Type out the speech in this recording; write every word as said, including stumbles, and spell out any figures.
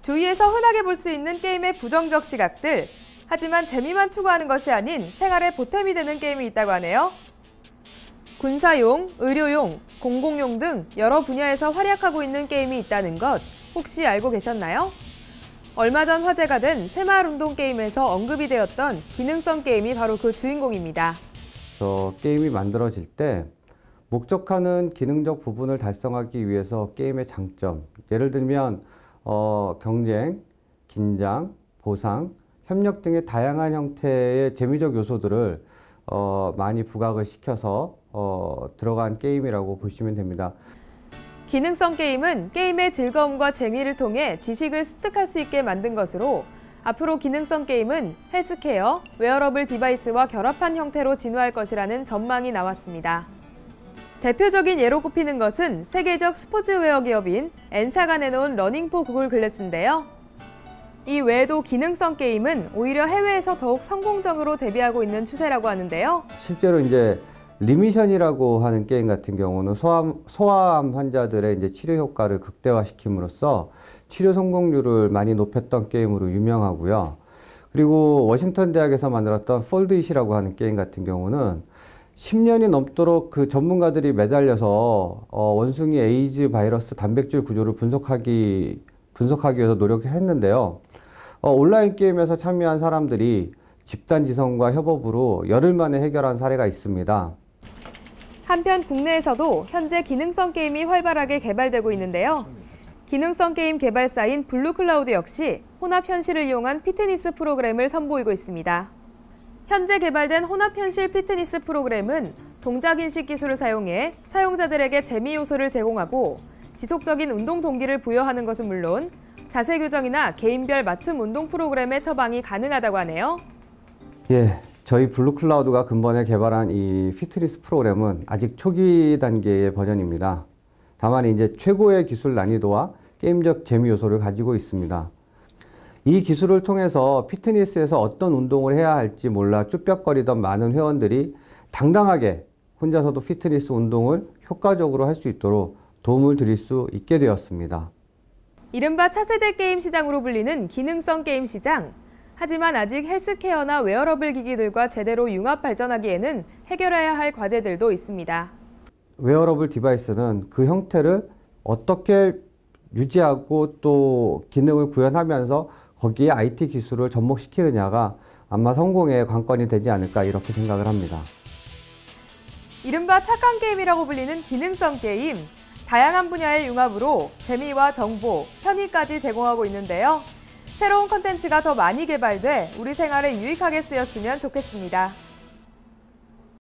주위에서 흔하게 볼 수 있는 게임의 부정적 시각들. 하지만 재미만 추구하는 것이 아닌 생활에 보탬이 되는 게임이 있다고 하네요. 군사용, 의료용, 공공용 등 여러 분야에서 활약하고 있는 게임이 있다는 것 혹시 알고 계셨나요? 얼마 전 화제가 된 새마을 운동 게임에서 언급이 되었던 기능성 게임이 바로 그 주인공입니다. 저 게임이 만들어질 때 목적하는 기능적 부분을 달성하기 위해서 게임의 장점, 예를 들면 어, 경쟁, 긴장, 보상, 협력 등의 다양한 형태의 재미적 요소들을 어, 많이 부각을 시켜서 어, 들어간 게임이라고 보시면 됩니다. 기능성 게임은 게임의 즐거움과 재미를 통해 지식을 습득할 수 있게 만든 것으로 앞으로 기능성 게임은 헬스케어, 웨어러블 디바이스와 결합한 형태로 진화할 것이라는 전망이 나왔습니다. 대표적인 예로 꼽히는 것은 세계적 스포츠웨어 기업인 엔사가 내놓은 러닝 포 구글 글래스인데요. 이 외에도 기능성 게임은 오히려 해외에서 더욱 성공적으로 데뷔하고 있는 추세라고 하는데요. 실제로 이제 리미션이라고 하는 게임 같은 경우는 소아암, 소아암 환자들의 이제 치료 효과를 극대화시킴으로써 치료 성공률을 많이 높였던 게임으로 유명하고요. 그리고 워싱턴 대학에서 만들었던 폴드잇이라고 하는 게임 같은 경우는 십 년이 넘도록 그 전문가들이 매달려서 어, 원숭이 에이즈 바이러스 단백질 구조를 분석하기, 분석하기 위해서 노력했는데요. 어, 온라인 게임에서 참여한 사람들이 집단 지성과 협업으로 열흘 만에 해결한 사례가 있습니다. 한편 국내에서도 현재 기능성 게임이 활발하게 개발되고 있는데요. 기능성 게임 개발사인 블루클라우드 역시 혼합현실을 이용한 피트니스 프로그램을 선보이고 있습니다. 현재 개발된 혼합현실 피트니스 프로그램은 동작인식 기술을 사용해 사용자들에게 재미 요소를 제공하고 지속적인 운동 동기를 부여하는 것은 물론 자세 교정이나 개인별 맞춤 운동 프로그램의 처방이 가능하다고 하네요. 예, 저희 블루클라우드가 근본에 개발한 이 피트니스 프로그램은 아직 초기 단계의 버전입니다. 다만 이제 최고의 기술 난이도와 게임적 재미 요소를 가지고 있습니다. 이 기술을 통해서 피트니스에서 어떤 운동을 해야 할지 몰라 쭈뼛거리던 많은 회원들이 당당하게 혼자서도 피트니스 운동을 효과적으로 할 수 있도록 도움을 드릴 수 있게 되었습니다. 이른바 차세대 게임 시장으로 불리는 기능성 게임 시장. 하지만 아직 헬스케어나 웨어러블 기기들과 제대로 융합 발전하기에는 해결해야 할 과제들도 있습니다. 웨어러블 디바이스는 그 형태를 어떻게 유지하고 또 기능을 구현하면서 거기에 아이티 기술을 접목시키느냐가 아마 성공의 관건이 되지 않을까 이렇게 생각을 합니다. 이른바 착한 게임이라고 불리는 기능성 게임. 다양한 분야의 융합으로 재미와 정보, 편의까지 제공하고 있는데요. 새로운 콘텐츠가 더 많이 개발돼 우리 생활에 유익하게 쓰였으면 좋겠습니다.